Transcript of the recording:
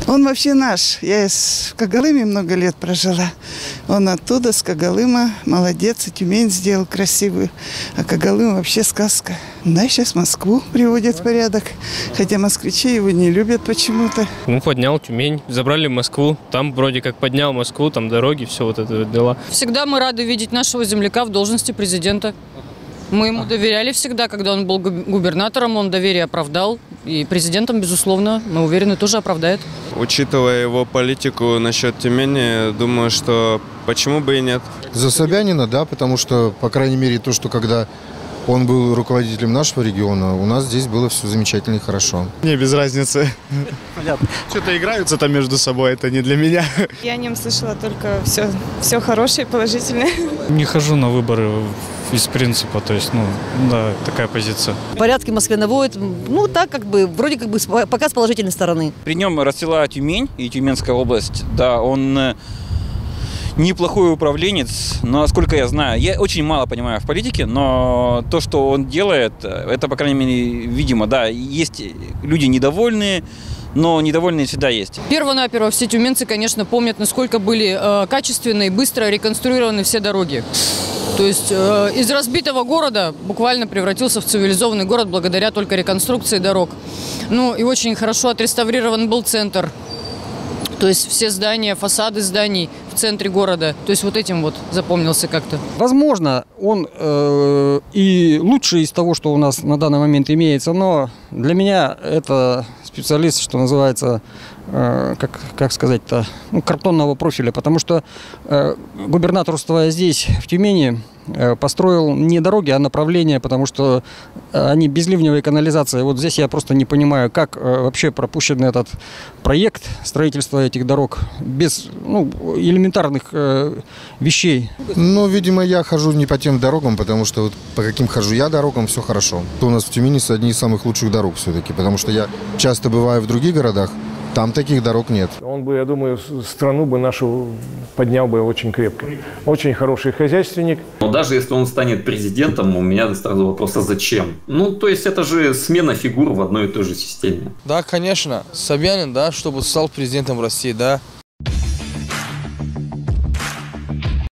Он вообще наш. Я в Когалыме много лет прожила. Он оттуда, с Когалыма. Молодец, и Тюмень сделал красивую. А Когалым вообще сказка. Да, сейчас Москву приводит в порядок. Хотя москвичи его не любят почему-то. Ну, поднял Тюмень, забрали Москву. Там вроде как поднял Москву, там дороги, все вот это дела. Всегда мы рады видеть нашего земляка в должности президента. Мы ему доверяли всегда, когда он был губернатором, он доверие оправдал. И президентом, безусловно, мы уверены, тоже оправдает. Учитывая его политику насчет Тюмени, думаю, что почему бы и нет. За Собянина, да, потому что, по крайней мере, то, что когда он был руководителем нашего региона, у нас здесь было все замечательно и хорошо. Не, без разницы. Понятно. Что-то играются там между собой, это не для меня. Я о нем слышала только все хорошее, положительное. Не хожу на выборы из принципа, то есть, да, такая позиция. Порядки в Москве наводят, так вроде пока с положительной стороны. При нем расцвела Тюмень и Тюменская область, да, он неплохой управленец, но, насколько я знаю, я очень мало понимаю в политике, но то, что он делает, это, по крайней мере, видимо, да, есть люди недовольные, но недовольные всегда есть. Первонаперво все тюменцы, конечно, помнят, насколько были качественно и быстро реконструированы все дороги. То есть из разбитого города буквально превратился в цивилизованный город благодаря только реконструкции дорог. Ну и очень хорошо отреставрирован был центр. То есть все здания, фасады зданий в центре города. То есть вот этим вот запомнился как-то. Возможно, он и лучший из того, что у нас на данный момент имеется, но для меня это специалист, что называется, как сказать-то, картонного профиля. Потому что губернаторствуя здесь, в Тюмени, построил не дороги, а направления, потому что они безливневая канализация. Вот здесь я просто не понимаю, как вообще пропущен этот проект строительства этих дорог без элементарных вещей. Видимо, я хожу не по тем дорогам, потому что вот по каким хожу я дорогам, все хорошо. У нас в Тюмени одни из самых лучших дорог все-таки, потому что я часто бываю в других городах, там таких дорог нет. Он бы, я думаю, страну бы нашу поднял бы очень крепко. Очень хороший хозяйственник. Но даже если он станет президентом, у меня сразу вопрос, а зачем? То есть это же смена фигур в одной и той же системе. Да, конечно. Собянин, да, чтобы стал президентом России, да.